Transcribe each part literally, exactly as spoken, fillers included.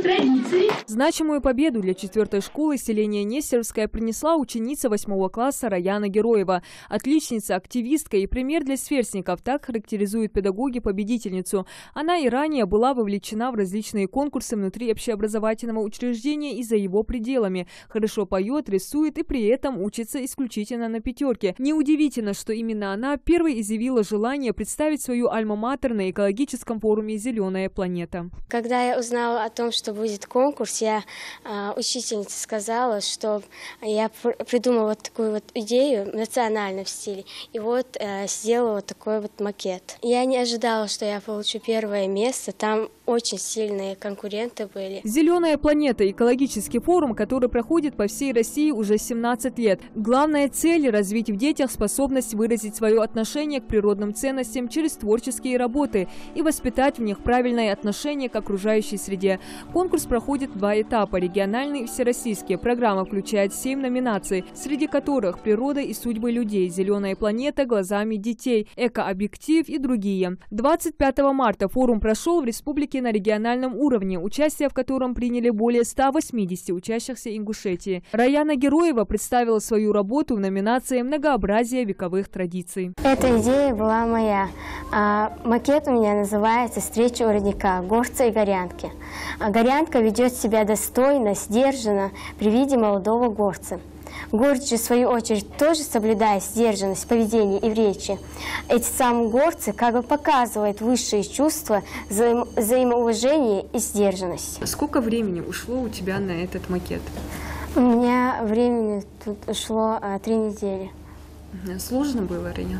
традиции. Значимую победу для четвертой школы селения Нестеровское принесла ученица восьмого класса Раяна Героева. Отличница, активистка и пример для сверстников. Так характеризуют педагоги победительницу. Она и ранее была вовлечена в различные конкурсы внутри общеобразовательного учреждения и за его пределами. Хорошо поет, рисует и при этом учится исключительно на пятерке. Неудивительно, что именно она первой изъявила желание представить свою альма-матер на экологическом форуме «Зеленая планета». Когда я узнала о том, что будет конкурс, я э, учительнице сказала, что я пр придумала вот такую вот идею в национальном стиле. И вот э, сделала вот такой вот макет. Я не ожидала, что я получу первое место. Там очень сильные конкуренты были. «Зеленая планета» – экологический форум, который проходит по всей России уже семнадцать лет. Главная цель – развить в детях способность выразить свое отношение к природным ценностям через творческие работы и воспитать в них правильное отношение к окружающей среде. Конкурс проходит в два этапа – региональный и всероссийский. Программа включает семь номинаций, среди которых «Природа и судьбы людей», «Зеленая планета глазами детей», «Экообъектив» и другие. двадцать пятого марта форум прошел в республике на региональном уровне, участие в котором приняли более ста восьмидесяти учащихся Ингушетии. Раяна Героева представила свою работу в номинации «Многообразие вековых традиций». Эта идея была моя. А, макет у меня называется «Встреча у родника. Горцы и горянки». А горянка ведет себя достойно, сдержанно при виде молодого горца. Горцы же, в свою очередь, тоже соблюдает сдержанность в поведении и в речи. Эти самые горцы как бы показывают высшие чувства, взаим взаимоуважение и сдержанность. Сколько времени ушло у тебя на этот макет? У меня времени тут ушло а, три недели. Сложно было, Раяна?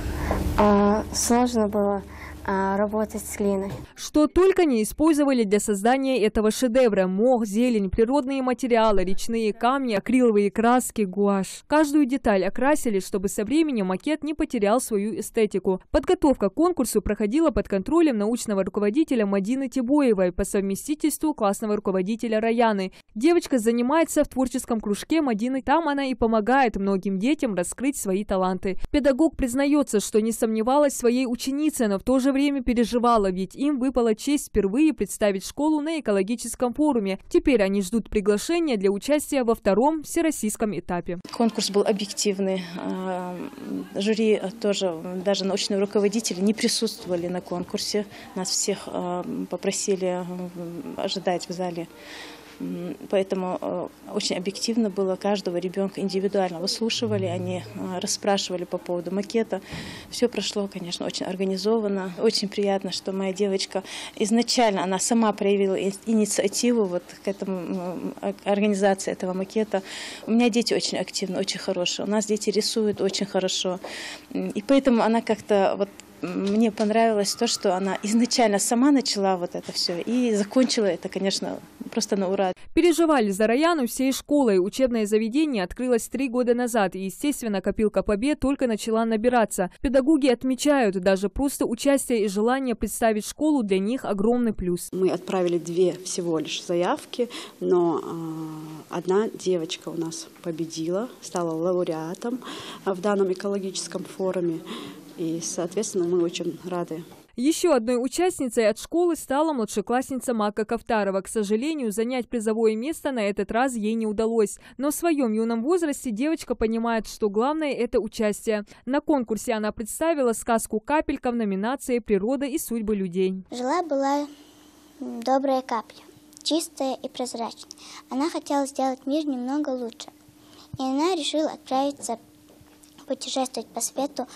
А, сложно было а, работать с глиной. Что только не использовали для создания этого шедевра: мох, зелень, природные материалы, речные камни, акриловые краски, гуашь. Каждую деталь окрасили, чтобы со временем макет не потерял свою эстетику. Подготовка к конкурсу проходила под контролем научного руководителя Мадины Тибоевой, по совместительству классного руководителя Раяны. Девочка занимается в творческом кружке Мадины, там она и помогает многим детям раскрыть свои таланты. Педагог признается, что не сомневалась в своей ученице, но в то же время переживала, ведь им выпала честь впервые представить школу на экологическом форуме. Теперь они ждут приглашения для участия во втором всероссийском этапе. Конкурс был объективный. Жюри тоже, даже научные руководители не присутствовали на конкурсе. Нас всех попросили ожидать в зале. Поэтому очень объективно было, каждого ребенка индивидуально выслушивали, они расспрашивали по поводу макета. Все прошло, конечно, очень организованно. Очень приятно, что моя девочка изначально, она сама проявила инициативу вот к этому, организации этого макета. У меня дети очень активны, очень хорошие. У нас дети рисуют очень хорошо. И поэтому она как-то вот... Мне понравилось то, что она изначально сама начала вот это все и закончила это, конечно, просто на ура. Переживали за Раяну всей школой. Учебное заведение открылось три года назад, и, естественно, копилка побед только начала набираться. Педагоги отмечают, даже просто участие и желание представить школу для них огромный плюс. Мы отправили две всего лишь заявки, но э, одна девочка у нас победила, стала лауреатом в данном экологическом форуме. И, соответственно, мы очень рады. Еще одной участницей от школы стала младшеклассница Мака Кавтарова. К сожалению, занять призовое место на этот раз ей не удалось. Но в своем юном возрасте девочка понимает, что главное – это участие. На конкурсе она представила сказку «Капелька» в номинации «Природа и судьбы людей». Жила-была добрая капля, чистая и прозрачная. Она хотела сделать мир немного лучше. И она решила отправиться путешествовать по свету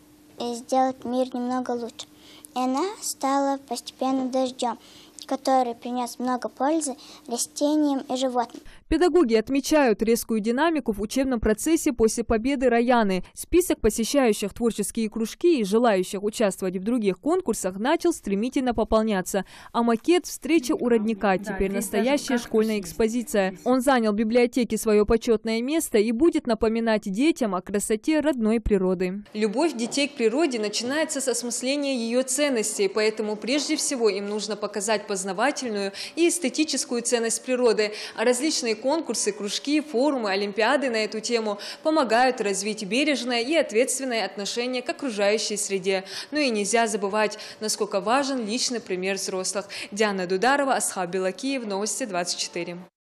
и сделать мир немного лучше. И она стала постепенно дождем, который принес много пользы растениям и животным. Педагоги отмечают резкую динамику в учебном процессе после победы Раяны. Список посещающих творческие кружки и желающих участвовать в других конкурсах начал стремительно пополняться. А макет «Встреча у родника» теперь настоящая школьная экспозиция. Он занял в библиотеке свое почетное место и будет напоминать детям о красоте родной природы. Любовь детей к природе начинается с осмысления ее ценностей, поэтому прежде всего им нужно показать познавательную и эстетическую ценность природы, а различные Различные конкурсы, кружки, форумы, олимпиады на эту тему помогают развить бережное и ответственное отношение к окружающей среде. Ну и нельзя забывать, насколько важен личный пример взрослых. Диана Дударова, Асхаб Белакиев, Новости двадцать четыре.